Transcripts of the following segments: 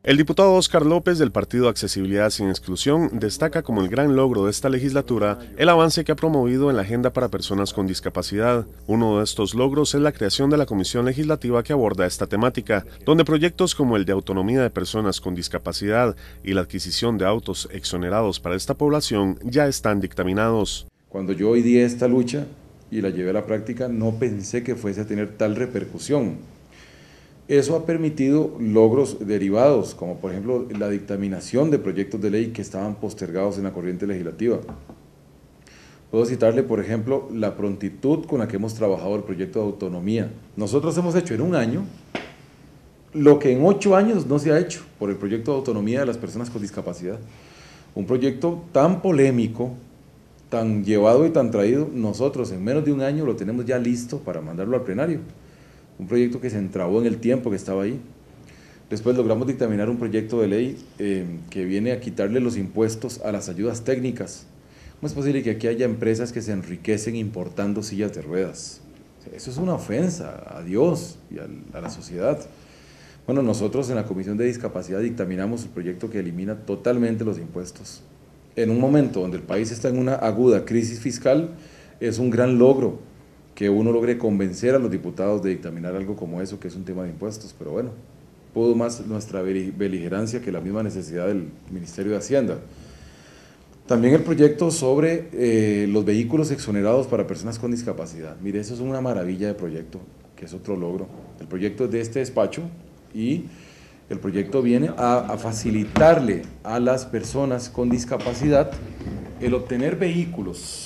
El diputado Óscar López del partido Accesibilidad sin Exclusión destaca como el gran logro de esta legislatura el avance que ha promovido en la agenda para personas con discapacidad. Uno de estos logros es la creación de la comisión legislativa que aborda esta temática, donde proyectos como el de autonomía de personas con discapacidad y la adquisición de autos exonerados para esta población ya están dictaminados. Cuando yo hoy di esta lucha y la llevé a la práctica, no pensé que fuese a tener tal repercusión. Eso ha permitido logros derivados, como por ejemplo la dictaminación de proyectos de ley que estaban postergados en la corriente legislativa. Puedo citarle, por ejemplo, la prontitud con la que hemos trabajado el proyecto de autonomía. Nosotros hemos hecho en un año lo que en 8 años no se ha hecho por el proyecto de autonomía de las personas con discapacidad. Un proyecto tan polémico, tan llevado y tan traído, nosotros en menos de un año lo tenemos ya listo para mandarlo al plenario. Un proyecto que se entrabó en el tiempo que estaba ahí. Después logramos dictaminar un proyecto de ley que viene a quitarle los impuestos a las ayudas técnicas. ¿Cómo es posible que aquí haya empresas que se enriquecen importando sillas de ruedas? Eso es una ofensa a Dios y a la sociedad. Bueno, nosotros en la Comisión de Discapacidad dictaminamos el proyecto que elimina totalmente los impuestos. En un momento donde el país está en una aguda crisis fiscal, es un gran logro que uno logre convencer a los diputados de dictaminar algo como eso, que es un tema de impuestos, pero bueno, pudo más nuestra beligerancia que la misma necesidad del Ministerio de Hacienda. También el proyecto sobre los vehículos exonerados para personas con discapacidad. Mire, eso es una maravilla de proyecto, que es otro logro. El proyecto es de este despacho y el proyecto viene a facilitarle a las personas con discapacidad el obtener vehículos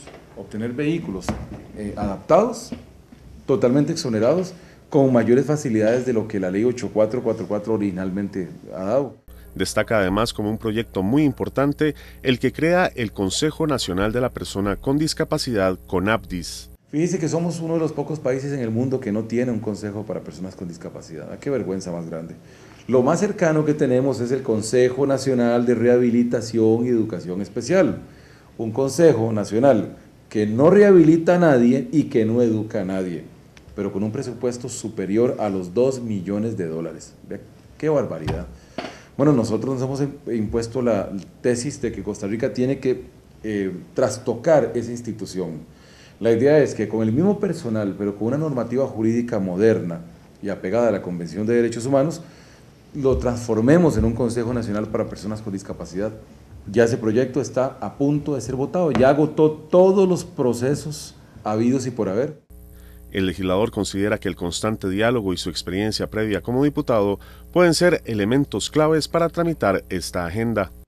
adaptados, totalmente exonerados, con mayores facilidades de lo que la ley 8444 originalmente ha dado. Destaca además como un proyecto muy importante el que crea el Consejo Nacional de la Persona con Discapacidad, CONAPDIS. Fíjese que somos uno de los pocos países en el mundo que no tiene un consejo para personas con discapacidad. ¡Qué vergüenza más grande! Lo más cercano que tenemos es el Consejo Nacional de Rehabilitación y Educación Especial, un consejo nacional que no rehabilita a nadie y que no educa a nadie, pero con un presupuesto superior a los $2 millones. Vea, ¡qué barbaridad! Bueno, nosotros nos hemos impuesto la tesis de que Costa Rica tiene que trastocar esa institución. La idea es que con el mismo personal, pero con una normativa jurídica moderna y apegada a la Convención de Derechos Humanos, lo transformemos en un Consejo Nacional para Personas con Discapacidad. Ya ese proyecto está a punto de ser votado, ya agotó todos los procesos habidos y por haber. El legislador considera que el constante diálogo y su experiencia previa como diputado pueden ser elementos claves para tramitar esta agenda.